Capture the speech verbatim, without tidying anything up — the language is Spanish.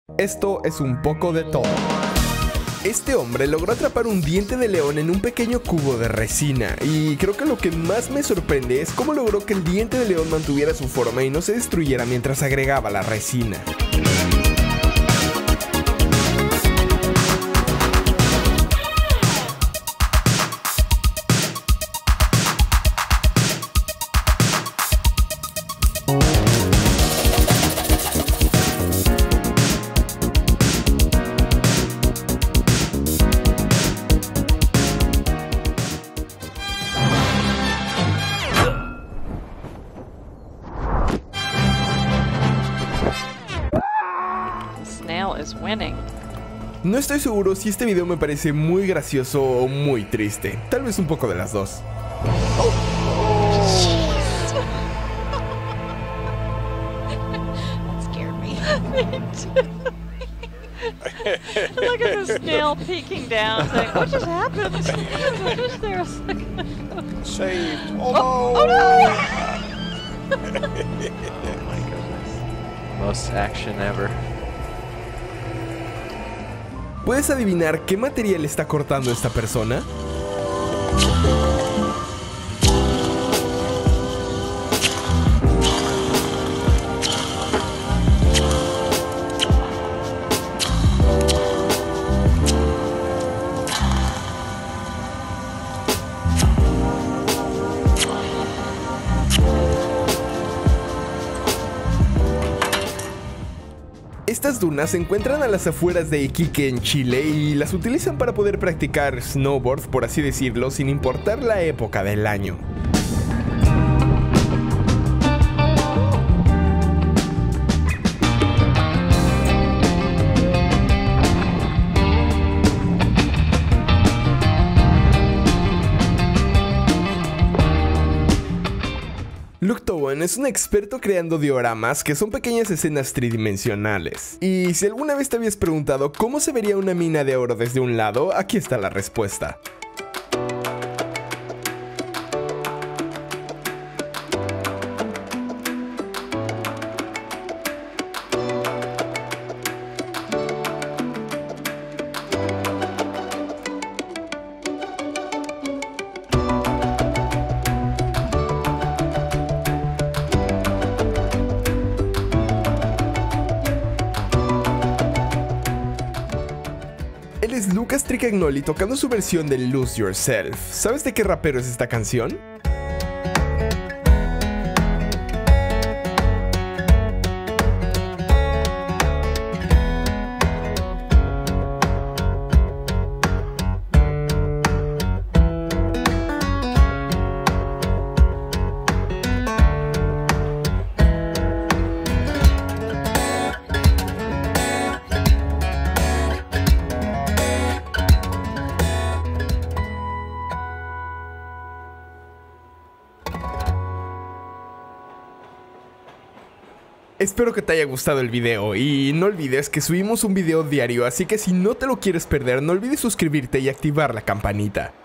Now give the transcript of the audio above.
Esto es un poco de todo. Este hombre logró atrapar un diente de león en un pequeño cubo de resina, y creo que lo que más me sorprende es cómo logró que el diente de león mantuviera su forma y no se destruyera mientras agregaba la resina. No estoy seguro si este video me parece muy gracioso o muy triste. Tal vez un poco de las dos. Oh. That scared me. Look at the snail peeking down, saying, "What just happened? What is there?" Saved. Oh, oh, no! Oh no! Oh my goodness. Most action ever. ¿Puedes adivinar qué material está cortando esta persona? Estas dunas se encuentran a las afueras de Iquique en Chile y las utilizan para poder practicar snowboard, por así decirlo, sin importar la época del año. Luke Towan es un experto creando dioramas, que son pequeñas escenas tridimensionales. Y si alguna vez te habías preguntado cómo se vería una mina de oro desde un lado, aquí está la respuesta. Él es Lucas Tricagnoli tocando su versión de Lose Yourself. ¿Sabes de qué rapero es esta canción? Espero que te haya gustado el video y no olvides que subimos un video diario, así que si no te lo quieres perder, no olvides suscribirte y activar la campanita.